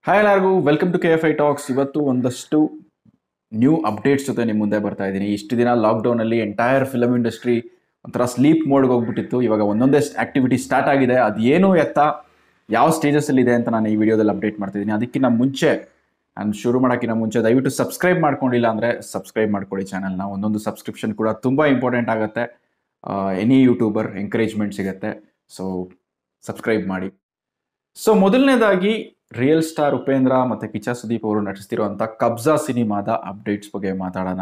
Hi ಎಲ್ಲರಿಗೂ welcome to KFI tax. ಇವತ್ತು ಒಂದಷ್ಟು ನ್ಯೂ ಅಪ್ಡೇಟ್ಸ್ ಜೊತೆ ನಿಮ್ಮ ಮುಂದೆ ಬರ್ತಾ ಇದ್ದೀನಿ. ಇಷ್ಟು ದಿನ ಲಾಕ್ಡೌನಲ್ಲಿ ಎಂಟೈರ್ ಫಿಲಮ್ ಇಂಡಸ್ಟ್ರಿ ಒಂಥರ ಸ್ಲೀಪ್ ಮೋಡ್ಗೆ ಹೋಗ್ಬಿಟ್ಟಿತ್ತು. ಇವಾಗ ಒಂದೊಂದೇ ಆಕ್ಟಿವಿಟಿ ಸ್ಟಾರ್ಟ್ ಆಗಿದೆ. ಅದೇನು ಎತ್ತ ಯಾವ ಸ್ಟೇಜಸಲ್ಲಿ ಇದೆ ಅಂತ ನಾನು ಈ ವಿಡಿಯೋದಲ್ಲಿ ಅಪ್ಡೇಟ್ ಮಾಡ್ತಿದ್ದೀನಿ. ಅದಕ್ಕಿಂತ ಮುಂಚೆ ನಾನು ಶುರು ಮಾಡೋಕ್ಕಿಂತ ಮುಂಚೆ ದಯವಿಟ್ಟು ಸಬ್ಸ್ಕ್ರೈಬ್ ಮಾಡ್ಕೊಂಡಿಲ್ಲ ಅಂದರೆ ಸಬ್ಸ್ಕ್ರೈಬ್ ಮಾಡ್ಕೊಳ್ಳಿ ಚಾನಲ್ನ. ಒಂದೊಂದು ಸಬ್ಸ್ಕ್ರಿಪ್ಷನ್ ಕೂಡ ತುಂಬ ಇಂಪಾರ್ಟೆಂಟ್ ಆಗುತ್ತೆ. ಎನಿ ಯೂಟ್ಯೂಬರ್ ಎಂಕರೇಜ್ಮೆಂಟ್ ಸಿಗುತ್ತೆ. ಸೊ ಸಬ್ಸ್ಕ್ರೈಬ್ ಮಾಡಿ. ಸೊ ಮೊದಲನೇದಾಗಿ ರಿಯಲ್ ಸ್ಟಾರ್ ಉಪೇಂದ್ರ ಮತ್ತು ಕಿಚ್ಚ ಸುದೀಪ್ ಅವರು ನಟಿಸ್ತಿರುವಂಥ ಕಬ್ಜಾ ಸಿನಿಮಾದ ಅಪ್ಡೇಟ್ಸ್ ಬಗ್ಗೆ ಮಾತಾಡೋಣ.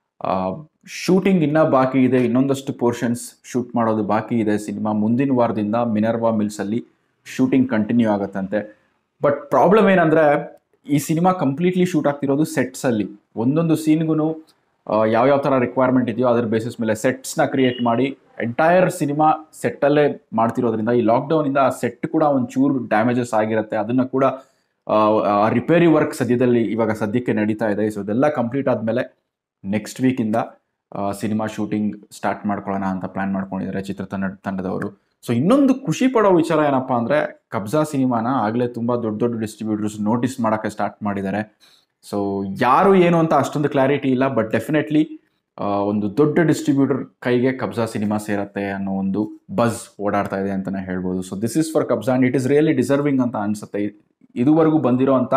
ಶೂಟಿಂಗ್ ಇನ್ನೂ ಬಾಕಿ ಇದೆ, ಇನ್ನೊಂದಷ್ಟು ಪೋರ್ಷನ್ಸ್ ಶೂಟ್ ಮಾಡೋದು ಬಾಕಿ ಇದೆ. ಸಿನಿಮಾ ಮುಂದಿನ ವಾರದಿಂದ ಮಿನರ್ವಾ ಮಿಲ್ಸಲ್ಲಿ ಶೂಟಿಂಗ್ ಕಂಟಿನ್ಯೂ ಆಗುತ್ತಂತೆ. ಬಟ್ ಪ್ರಾಬ್ಲಮ್ ಏನಂದರೆ ಈ ಸಿನಿಮಾ ಕಂಪ್ಲೀಟ್ಲಿ ಶೂಟ್ ಆಗ್ತಿರೋದು ಸೆಟ್ಸಲ್ಲಿ. ಒಂದೊಂದು ಸೀನ್ಗೂ ಯಾವ್ಯಾವ ಥರ ರಿಕ್ವೈರ್ಮೆಂಟ್ ಇದೆಯೋ ಅದ್ರ ಬೇಸಿಸ್ ಮೇಲೆ ಸೆಟ್ಸ್ನ ಕ್ರಿಯೇಟ್ ಮಾಡಿ ಎಂಟೈರ್ ಸಿನಿಮಾ ಸೆಟ್ಟಲ್ಲೇ ಮಾಡ್ತಿರೋದ್ರಿಂದ ಈ ಲಾಕ್ಡೌನಿಂದ ಆ ಸೆಟ್ ಕೂಡ ಒಂಚೂರು ಡ್ಯಾಮೇಜಸ್ ಆಗಿರುತ್ತೆ. ಅದನ್ನು ಕೂಡ ರಿಪೇರಿ ವರ್ಕ್ ಇವಾಗ ಸದ್ಯಕ್ಕೆ ನಡೀತಾ ಇದೆ. ಸೊ ಇದೆಲ್ಲ ಕಂಪ್ಲೀಟ್ ಆದಮೇಲೆ ನೆಕ್ಸ್ಟ್ ವೀಕಿಂದ ಸಿನಿಮಾ ಶೂಟಿಂಗ್ ಸ್ಟಾರ್ಟ್ ಮಾಡ್ಕೊಳ್ಳೋಣ ಅಂತ ಪ್ಲ್ಯಾನ್ ಮಾಡ್ಕೊಂಡಿದ್ದಾರೆ ತಂಡದವರು. ಸೊ ಇನ್ನೊಂದು ಖುಷಿ ಪಡೋ ವಿಚಾರ ಏನಪ್ಪ ಅಂದರೆ ಕಬ್ಜಾ ಸಿನಿಮಾನ ಆಗಲೇ ತುಂಬ ದೊಡ್ಡ ದೊಡ್ಡ ಡಿಸ್ಟ್ರಿಬ್ಯೂಟರ್ಸ್ ನೋಟಿಸ್ ಮಾಡೋಕ್ಕೆ ಸ್ಟಾರ್ಟ್ ಮಾಡಿದ್ದಾರೆ. ಸೊ ಯಾರು ಏನು ಅಂತ ಅಷ್ಟೊಂದು ಕ್ಲಾರಿಟಿ ಇಲ್ಲ, ಬಟ್ ಡೆಫಿನೆಟ್ಲಿ ಒಂದು ದೊಡ್ಡ ಡಿಸ್ಟ್ರಿಬ್ಯೂಟರ್ ಕೈಗೆ ಕಬ್ಜಾ ಸಿನಿಮಾ ಸೇರತ್ತೆ ಅನ್ನೋ ಒಂದು ಬಜ್ ಓಡಾಡ್ತಾ ಇದೆ ಅಂತಲೇ ಹೇಳ್ಬೋದು. So this is for Kabzaa and it is really deserving ಅಂತ ಅನಿಸುತ್ತೆ. ಇದುವರೆಗೂ ಬಂದಿರೋ ಅಂಥ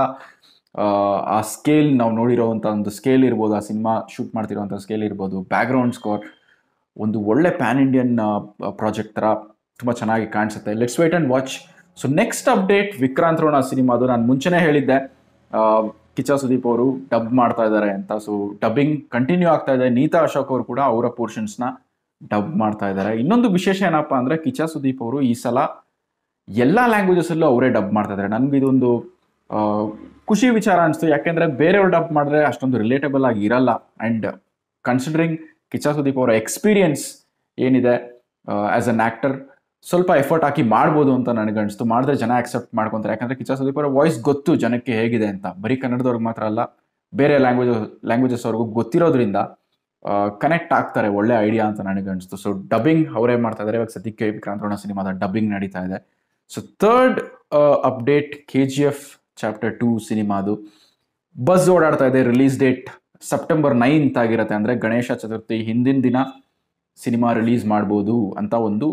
ಆ ಸ್ಕೇಲ್, ನಾವು ನೋಡಿರೋವಂಥ ಒಂದು ಸ್ಕೇಲ್ ಇರ್ಬೋದು, ಆ ಸಿನಿಮಾ ಶೂಟ್ ಮಾಡ್ತಿರೋವಂಥ ಸ್ಕೇಲ್ ಇರ್ಬೋದು, ಬ್ಯಾಕ್ಗ್ರೌಂಡ್ ಸ್ಕೋರ್, ಒಂದು ಒಳ್ಳೆ ಪ್ಯಾನ್ ಇಂಡಿಯನ್ ಪ್ರಾಜೆಕ್ಟ್ ಥರ ತುಂಬ ಚೆನ್ನಾಗಿ ಕಾಣಿಸುತ್ತೆ. Let's wait and watch. So next update Vikrant Rona ಸಿನಿಮಾದು. ನಾನು ಮುಂಚೆನೇ ಹೇಳಿದ್ದೆ ಕಿಚ್ಚ ಸುದೀಪ್ ಅವರು ಡಬ್ ಮಾಡ್ತಾ ಇದ್ದಾರೆ ಅಂತ. ಸೊ ಡಬ್ಬಿಂಗ್ ಕಂಟಿನ್ಯೂ ಆಗ್ತಾ ಇದೆ. ನೀತಾ ಅಶೋಕ್ ಅವರು ಕೂಡ ಅವರ ಪೋರ್ಷನ್ಸ್ನ ಡಬ್ ಮಾಡ್ತಾ ಇದ್ದಾರೆ. ಇನ್ನೊಂದು ವಿಶೇಷ ಏನಪ್ಪ ಅಂದರೆ ಕಿಚ್ಚ ಸುದೀಪ್ ಅವರು ಈ ಸಲ ಎಲ್ಲ ಲ್ಯಾಂಗ್ವೇಜಸಲ್ಲೂ ಅವರೇ ಡಬ್ ಮಾಡ್ತಾ ಇದ್ದಾರೆ. ನನಗೆ ಇದೊಂದು ಖುಷಿ ವಿಚಾರ ಅನಿಸ್ತು. ಯಾಕೆಂದರೆ ಬೇರೆಯವ್ರು ಡಬ್ ಮಾಡಿದ್ರೆ ಅಷ್ಟೊಂದು ರಿಲೇಟಬಲ್ ಆಗಿ ಇರಲ್ಲ. ಆ್ಯಂಡ್ ಕನ್ಸಿಡರಿಂಗ್ ಕಿಚ್ಚ ಸುದೀಪ್ ಅವರ ಎಕ್ಸ್ಪೀರಿಯನ್ಸ್ ಏನಿದೆ ಆ್ಯಸ್ ಅನ್ ಆ್ಯಕ್ಟರ್, ಸ್ವಲ್ಪ ಎಫರ್ಟ್ ಹಾಕಿ ಮಾಡ್ಬೋದು ಅಂತ ನನಗನ್ನಿಸ್ತು. ಮಾಡಿದ್ರೆ ಜನ ಆಕ್ಸೆಪ್ಟ್ ಮಾಡ್ಕೊತಾರೆ. ಯಾಕಂದರೆ ಕಿಚ್ಚ ಸುದೀಪ್ ಅವರ ವಾಯ್ಸ್ ಗೊತ್ತು ಜನಕ್ಕೆ ಹೇಗಿದೆ ಅಂತ. ಬರೀ ಕನ್ನಡದವ್ರಿಗೆ ಮಾತ್ರ ಅಲ್ಲ, ಬೇರೆ ಲ್ಯಾಂಗ್ವೇಜಸ್ ಅವ್ರಿಗೂ ಗೊತ್ತಿರೋದ್ರಿಂದ ಕನೆಕ್ಟ್ ಆಗ್ತಾರೆ. ಒಳ್ಳೆ ಐಡಿಯಾ ಅಂತ ನನಗನ್ನಿಸ್ತು. ಸೊ ಡಬ್ಬಿಂಗ್ ಅವರೇ ಮಾಡ್ತಾ ಇದ್ದಾರೆ. ಇವಾಗ ಸದ್ಯಕ್ಕೆ ವಿಕ್ರಾಂತ್ ರೋಣ ಸಿನಿಮಾದ ಡಬ್ಬಿಂಗ್ ನಡೀತಾ ಇದೆ. So third update KGF chapter 2 ಸಿನಿಮಾದು ಬಸ್ ಓಡಾಡ್ತಾ ಇದೆ. ರಿಲೀಸ್ ಡೇಟ್ ಸೆಪ್ಟೆಂಬರ್ 9th ಆಗಿರುತ್ತೆ. ಅಂದರೆ ಗಣೇಶ ಚತುರ್ಥಿ ಹಿಂದಿನ ದಿನ ಸಿನಿಮಾ ರಿಲೀಸ್ ಮಾಡ್ಬೋದು ಅಂತ ಒಂದು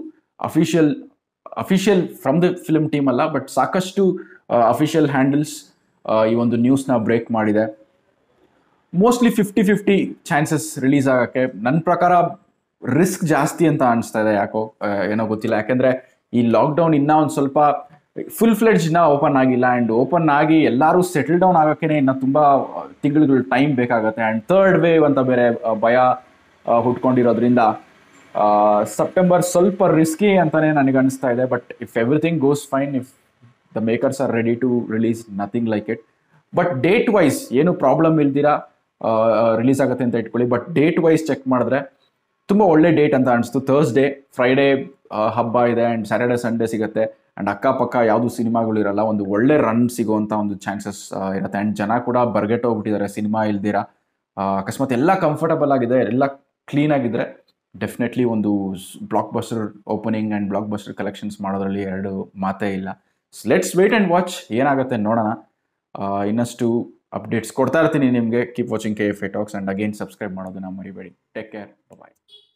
official from the film team ಅಲ್ಲ, ಬಟ್ ಸಾಕಷ್ಟು ಅಫಿಷಿಯಲ್ ಹ್ಯಾಂಡಲ್ಸ್ ಈ ಒಂದು ನ್ಯೂಸ್ನ ಬ್ರೇಕ್ ಮಾಡಿದೆ. ಮೋಸ್ಟ್ಲಿ 50-50 ಚಾನ್ಸಸ್ ರಿಲೀಸ್ ಆಗೋಕ್ಕೆ. ನನ್ನ ಪ್ರಕಾರ ರಿಸ್ಕ್ ಜಾಸ್ತಿ ಅಂತ ಅನಿಸ್ತಾ ಇದೆ. ಯಾಕೋ ಏನೋ ಗೊತ್ತಿಲ್ಲ. ಯಾಕೆಂದರೆ ಈ ಲಾಕ್ಡೌನ್ ಇನ್ನೂ ಒಂದು ಸ್ವಲ್ಪ ಫುಲ್ ಫ್ಲೆಡ್ಜ್ನ ಓಪನ್ ಆಗಿಲ್ಲ. ಆ್ಯಂಡ್ ಓಪನ್ ಆಗಿ ಎಲ್ಲರೂ ಸೆಟಲ್ ಡೌನ್ ಆಗೋಕ್ಕೇ ಇನ್ನು ತುಂಬ ತಿಂಗಳುಗಳು ಟೈಮ್ ಬೇಕಾಗುತ್ತೆ. ಆ್ಯಂಡ್ ಥರ್ಡ್ ವೇವ್ ಅಂತ ಬೇರೆ ಭಯ ಹುಟ್ಕೊಂಡಿರೋದ್ರಿಂದ ಸೆಪ್ಟೆಂಬರ್ ಸ್ವಲ್ಪ ರಿಸ್ಕಿ ಅಂತಲೇ ನನಗೆ ಅನಿಸ್ತಾ ಇದೆ. But if everything goes fine, if the makers are ready to release, nothing like it. But date wise ಏನು ಪ್ರಾಬ್ಲಮ್ ಇಲ್ದಿರ ರಿಲೀಸ್ ಆಗುತ್ತೆ ಅಂತ ಇಟ್ಕೊಳ್ಳಿ. ಬಟ್ ಡೇಟ್ ವೈಸ್ ಚೆಕ್ ಮಾಡಿದ್ರೆ ತುಂಬ ಒಳ್ಳೆ ಡೇಟ್ ಅಂತ ಅನಿಸ್ತು. ಥರ್ಸ್ಡೇ, ಫ್ರೈಡೇ ಹಬ್ಬ ಇದೆ ಆ್ಯಂಡ್ ಸ್ಯಾಟರ್ಡೆ ಸಂಡೇ ಸಿಗುತ್ತೆ. ಆ್ಯಂಡ್ ಅಕ್ಕಪಕ್ಕ ಯಾವುದು ಸಿನಿಮಾಗಳು ಇರಲ್ಲ. ಒಂದು ಒಳ್ಳೆ ರನ್ ಸಿಗೋವಂಥ ಒಂದು ಚಾನ್ಸಸ್ ಇರುತ್ತೆ. ಆ್ಯಂಡ್ ಜನ ಕೂಡ ಬರ್ಗೆಟ್ಟೋಗ್ಬಿಟ್ಟಿದ್ದಾರೆ ಸಿನಿಮಾ ಇಲ್ದಿರ. ಅಕಸ್ಮಾತ್ ಎಲ್ಲ ಕಂಫರ್ಟಬಲ್ ಆಗಿದೆ, ಎಲ್ಲ ಕ್ಲೀನ್ ಆಗಿದ್ರೆ ಡೆಫಿನೆಟ್ಲಿ ಒಂದು blockbuster opening and blockbuster collections ಮಾಡೋದ್ರಲ್ಲಿ ಎರಡು ಮಾತೇ ಇಲ್ಲ. ಲೆಟ್ಸ್ ವೇಟ್ ಆ್ಯಂಡ್ ವಾಚ್, ಏನಾಗುತ್ತೆ ನೋಡೋಣ. ಇನ್ನಷ್ಟು ಅಪ್ಡೇಟ್ಸ್ ಕೊಡ್ತಾ ಇರ್ತೀನಿ ನಿಮಗೆ. Keep watching KFI talks and again subscribe ಮಾಡೋದನ್ನ ಮರಿಬೇಡಿ. ಟೇಕ್ ಕೇರ್, ಬಾಯ್.